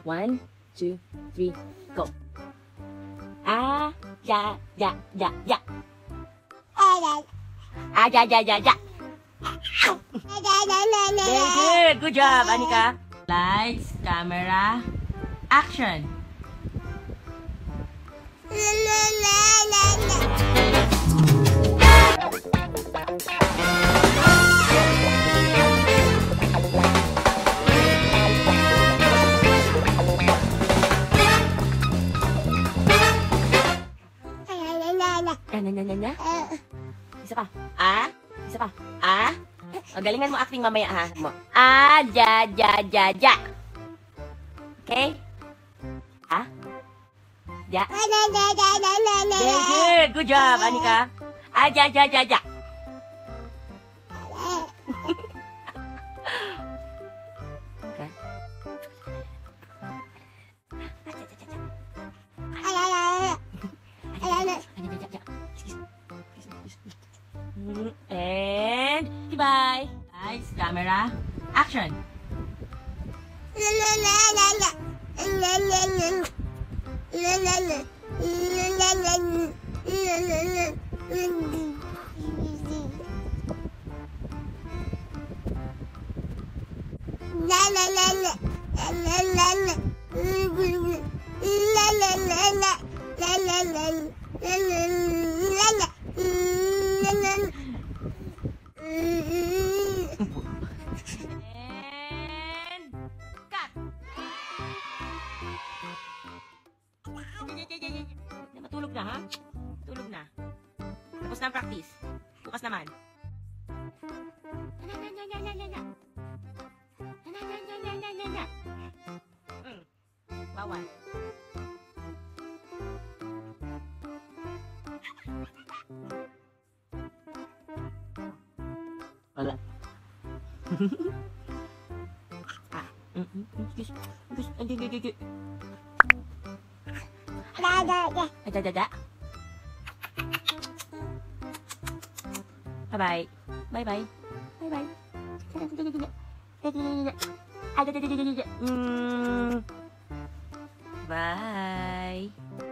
1, 2, 3, go. Ah, ja, ja, ja, ja. Ah, ja, ja, ja, ja. Very good. Good job, Anika. Lights, camera, action. Na. Isa pa. Ah? Isa pa. Ah? O, galingan mo acting mamaya, ha? Ah, ja, ja, ja, ja. Okay? Ah? Ja. Very good. Good job, Anika. Ah, ja, ja, ja, ja. Okay. And goodbye. Lights, camera, action. And cut. Matulog na, ha? Tulog na. Tapos na ang practice. Bukas naman. Bawal. Wala. Bye-bye. Bye-bye. Bye-bye. Bye.